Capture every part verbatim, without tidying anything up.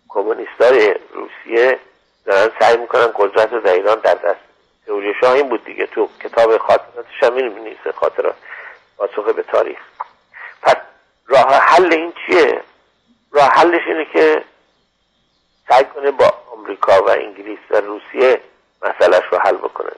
کمونیستای روسیه دارن سعی میکنن قدرت رو در ایران در دست. تئوری شاه این بود دیگه، تو کتاب خاطراتش هم می‌نویسه، خاطرات پاسخ به تاریخ. پس راه حل این چیه؟ راه حلش اینه که سعی کنه با آمریکا و انگلیس و روسیه مسئلهش رو حل بکنه.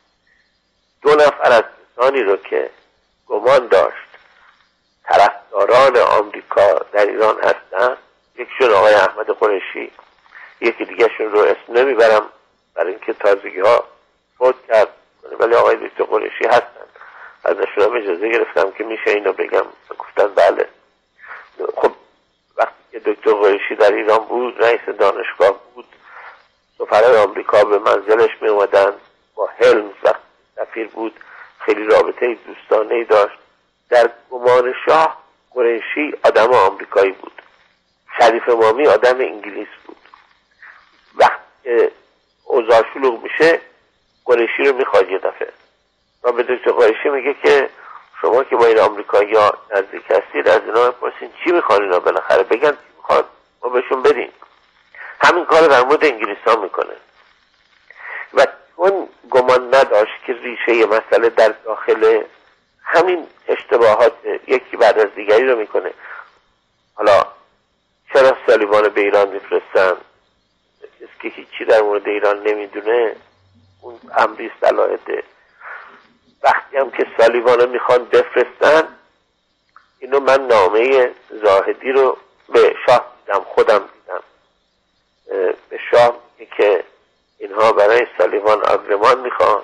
دو نفر از کسانی رو که گمان داشت طرفداران آمریکا در ایران هستن، یکیشون آقای احمد قریشی، یکی دیگه شون رو اسم نمیبرم برای اینکه تازگی ها فوت کرد، ولی آقای دکتر قریشی هستن. ازشون هم اجازه گرفتم که میشه اینو بگم، گفتن بله. خب وقتی که دکتر قریشی در ایران بود، رئیس دانشگاه بود، سفرای آمریکا به منزلش می اومدن، با هلمز وقتی سفیر بود خیلی رابطه دوستانه‌ای داشت. در گمان شاه قریشی آدم آمریکایی بود، شریف امامی آدم انگلیس بود. وقتی که اوضاع شلوغ میشه قریشی رو میخواد یه دفعه و به دکتر قریشی میگه که شما که با این آمریکایی ها نزدیک هستید از اینا بپرسین چی میخوان اینا، بالاخره بگن چی میخواد ما بهشون بدیم. همین کار در مورد انگلیس ها میکنه و چون گمان نداشت که ریشه مسئله در داخل همین اشتباهات یکی بعد از دیگری رو میکنه. حالا چرا سالیوان به ایران میفرستن؟ کسی که هیچی در مورد ایران نمیدونه اون امری صلاحیته. وقتی هم که سالیوان میخوان بفرستن، اینو من نامه زاهدی رو به شاه دیدم، خودم دیدم. به شاه میگه که اینها برای سالیوان آگرمان میخوان.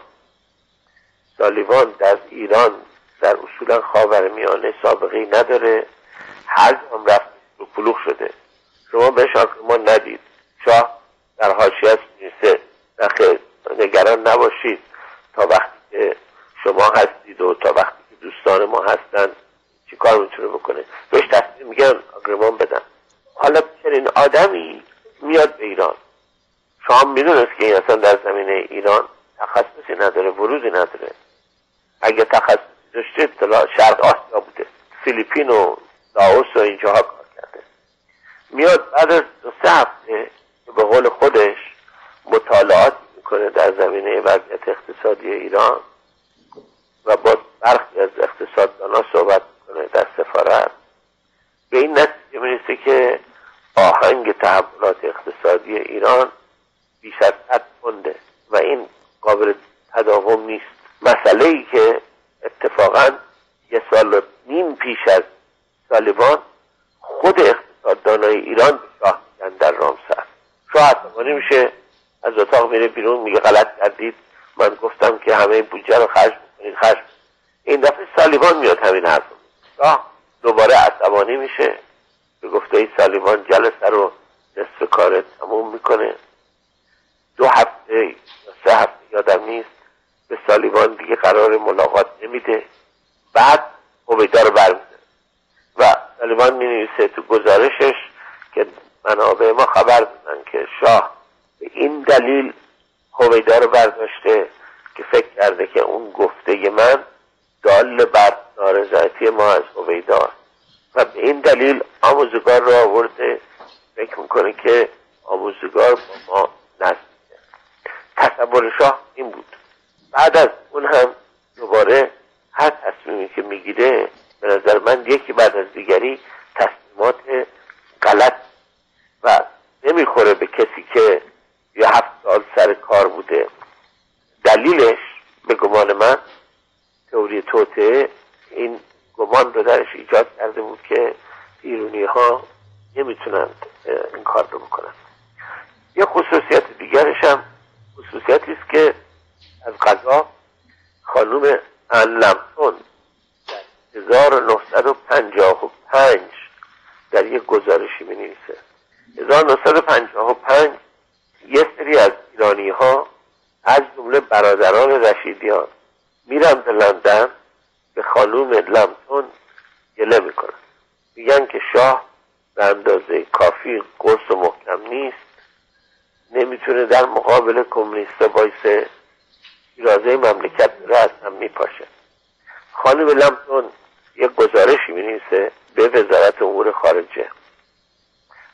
سالیوان در ایران در اصولا خاورمیانه سابقه‌ای نداره، هر جام رفت رو پلوغ شده، شما بهش آگرمان ندید. شاه در حاشیه می‌نویسه نخیر نگران نباشید، تا وقتی که شما هستید و تا وقتی که دوستان ما هستن چی کار میتونه بکنه، بهش تصمیم میگن آگرمان بدن. حالا چنین آدمی میاد به ایران، شاه میدونست که این اصلا در زمینه ایران تخصصی نداره، ورودی نداره. اگه تخصصی داشته اطلاع شرق آسیا بوده، فیلیپین و لاوس و اینجاها کار کرده. میاد بعد از دو سه هفته به قول خودش مطالعات میکنه در زمینه وضعیت اقتصادی ایران و با برخی از اقتصاددانا صحبت میکنه در سفارت. به این نتیجه میرسه که آهنگ تحولات اقتصادی ایران بیش از صد پونده و این قابل تداوم نیست. مسئله ای که اتفاقا یه سال و نیم پیش از سالیوان خود اقتصاددانای ایران به شاه میگن در رامسر. شاه عصبانی میشه، از اتاق میره بیرون، میگه غلط کردید، من گفتم که همه بودجه رو خرج بکنید، خرج. این دفعه سالیوان میاد همین حرف. شاه دوباره عصبانی میشه، به گفته ای سالیوان جلسه رو نصف کار تموم میکنه. دو هفته یا سه هفته یادم نیست به سالیوان دیگه قرار ملاقات نمیده. بعد هویدا رو برمی‌داره و سالیوان می‌نویسه تو گزارشش که منابع ما خبر دادن که شاه به این دلیل هویدا رو برداشته که فکر کرده که اون گفته من دال بر نارضایتی ما از هویدا و به این دلیل آموزگار رو آورده، فکر میکنه که آموزگار با ما نزدیکه. تصور شاه این بود. بعد از اون هم دوباره هر تصمیمی که میگیره به نظر من یکی بعد از دیگری تصمیمات غلط و نمیخوره به کسی که یه هفت سال سر کار بوده. دلیلش به گمان من تئوری توطئه این گمان رو درش ایجاد کرده بود که ایرانی ها نمیتونند این کار رو بکنن. یه خصوصیت دیگرش هم خصوصیتی است که از قضا خانوم ان لمسون در هزار و نهصد و پنجاه و پنج در یک گزارشی می نویسه. هزار و نهصد و پنجاه و پنج یه سری از ایرانی ها از جمله برادران رشیدیان میرن به لندن به خانوم لمسون گله میکنن، میگن که شاه به اندازه کافی قرص و محکم نیست، نمیتونه در مقابل کمونیست بایسه، ایرازه مملکت رو از هم میپاشه. خانم لمسون یک گزارشی می‌نویسه به وزارت امور خارجه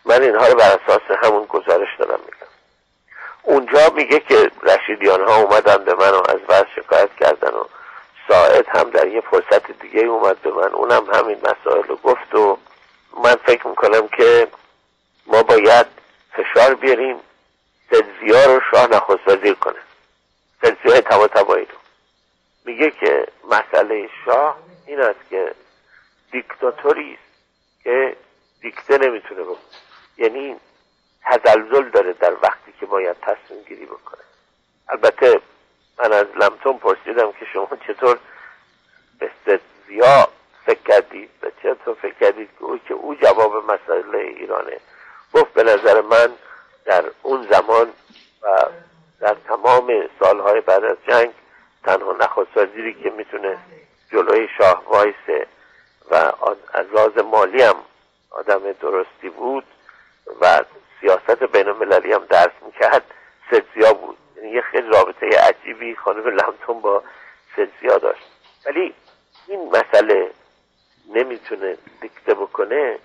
من اینها رو بر اساس همون گزارش دارم میگم. اونجا میگه که رشیدیان ها اومدن به من و از وضع شکایت کردن و ساعد هم در یه فرصت دیگه اومد به من، اونم همین مسائل رو گفت و من فکر میکنم که ما باید فشار بیاریم سدزیا رو شاه نخست وزیر کنه، سدزیا طباطبایی رو. میگه که مسئله شاه این است که دیکتاتوری است که دیکته نمیتونه بکنه، یعنی تزلزل داره در وقتی که باید تصمیم گیری بکنه. البته من از لمتون پرسیدم که شما چطور به سدزیا فکر کردید و چطور فکر کردید که او که او جواب مسئله ایرانه. گفت به نظر من در اون زمان و در تمام سالهای بعد از جنگ تنها نخست وزیری که میتونه جلوی شاه وایسه و از لحاظ مالی هم آدم درستی بود و سیاست بین المللی هم درس میکرد سدزیا بود. یعنی یه خیلی رابطه عجیبی خانم لمتون با سدزیا داشت. ولی این مسئله نمیتونه دیکته بکنه.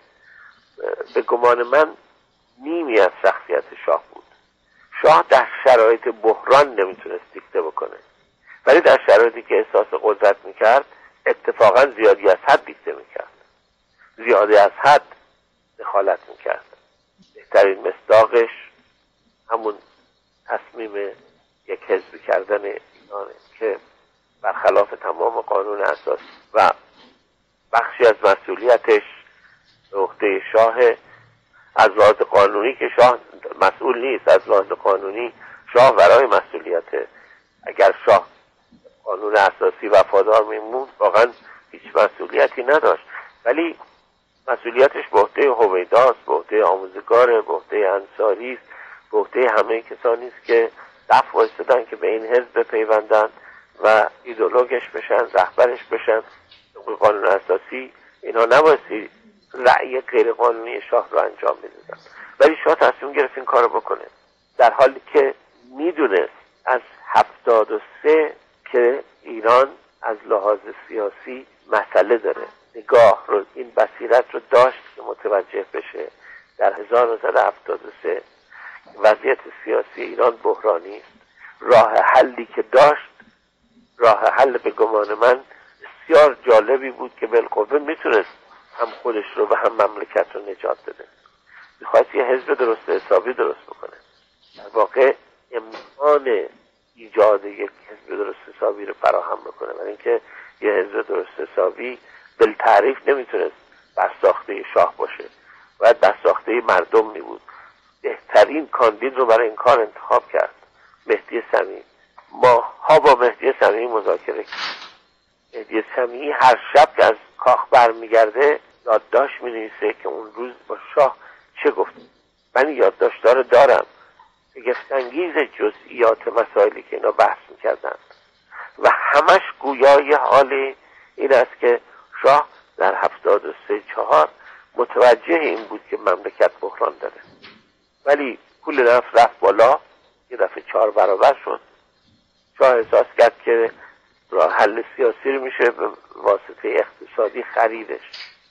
به گمان من نیمی از شخصیت شاه بود. شاه در شرایط بحران نمیتونست دیکته بکنه، ولی در شرایطی که احساس قدرت میکرد اتفاقا زیادی از حد دیکته میکرد، زیادی از حد دخالت میکرد. بهترین مصداقش همون تصمیم یک حزبی کردن ایرانه که برخلاف تمام قانون اساسی و بخشی از مسئولیتش به عهده شاه. از لحاظ قانونی که شاه مسئول نیست، از لحاظ قانونی شاه برای مسئولیت. اگر شاه قانون اساسی وفادار میموند واقعا هیچ مسئولیتی نداشت، ولی مسئولیتش به عهده هویداست، به عهده آموزگاره، به عهده انصاری است، به عهده همه کسانی است که صف وایستادن که به این حزب بپیوندن و ایدئولوژش بشن، رهبرش بشن. قانون اساسی اینا نبایستی رأی غیر قانونی شاه رو انجام میدادن، ولی شاه تصمیم گرفت این کارو بکنه در حالی که میدونست از هفتاد و سه که ایران از لحاظ سیاسی مسئله داره. نگاه رو، این بصیرت رو داشت که متوجه بشه در هزار و نهصد و هفتاد و سه وضعیت سیاسی ایران بحرانی است. راه حلی که داشت، راه حل به گمان من بسیار جالبی بود که بالقوه میتونست هم خودش رو و هم مملکت رو نجات بده. میخواست یه حزب درست حسابی درست بکنه، در واقع امکان ایجاد یک حزب درست حسابی رو فراهم بکنه، ولی اینکه یه حزب درست حسابی بالتعریف نمیتونست بر ساخته شاه باشه، باید بر ساخته مردم می بود. بهترین کاندید رو برای این کار انتخاب کرد، مهدی سمیعی. ماها با مهدی سمیعی مذاکره کرد. مهدی سمیعی هر شب که از کاخ برمیگرده یادداشت می‌نویسه که اون روز با شاه چه گفت. من یادداشت‌ها رو دارم، شگفت‌انگیز جزئیات مسائلی که اینا بحث می‌کردن و همش گویای حال این است که شاه در هفتاد و سه چهار متوجه این بود که مملکت بحران داره، ولی پول نفت رفت بالا، یه دفعه چهار برابر شد. شاه احساس کرد که راه حل سیاسی رو میشه به واسطه اقتصادی خریدش،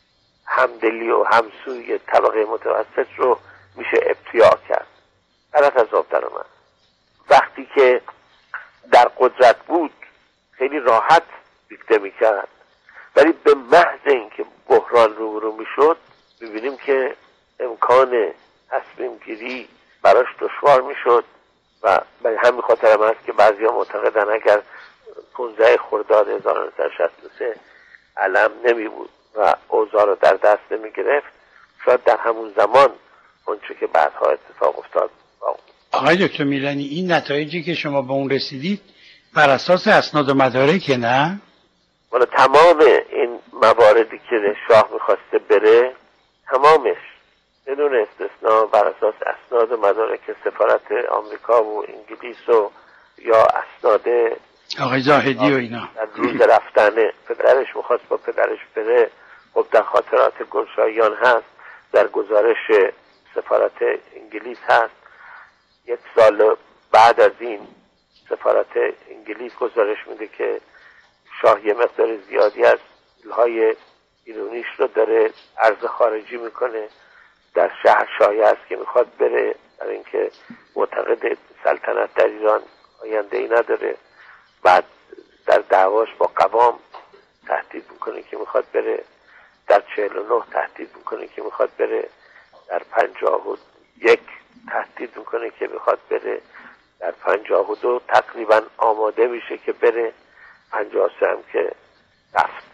همدلی و همسوی طبقه متوسط رو میشه ابتیاع کرد. غلط از آب در اومد. وقتی که در قدرت بود خیلی راحت دیکته میکرد، ولی به محض اینکه بحران روبرو میشد میبینیم که امکان تصمیم گیری براش دشوار میشد و به همین خاطر هم هست که بعضیا معتقدن اگر پانزده خرداد هزار و نهصد و شصت و سه علم نمی بود و اوضاع رو در دست نمی گرفت، شاید در همون زمان اونچه که بعدها اتفاق افتاد. آقای دکتر میلانی، این نتایجی که شما به اون رسیدید بر اساس اسناد و مدارک نه؟ والا تمام این مواردی که شاه میخواسته بره، تمامش بدون استثناء بر اساس اسناد و مدارک سفارت آمریکا و انگلیس و یا اسناد آقای زاهدی و اینا. در روز رفتن پدرش میخواست با پدرش بره، خب در خاطرات گلشاییان هست، در گزارش سفارت انگلیس هست. یک سال بعد از این سفارت انگلیس گزارش میده که شاه یه مقدار زیادی از پولهای ایرونیش رو داره عرض خارجی میکنه در شهر شایع است که میخواد بره، برای اینکه معتقد سلطنت در ایران آینده ای نداره. بعد در دعواش با قوام تهدید میکنه که میخواد بره، در چهل و نه تهدید میکنه که میخواد بره، در پنجاه و یک تهدید میکنه که میخواد بره، در پنجاه و دو تقریبا آماده میشه که بره، پنجاه و سه هم که رفت.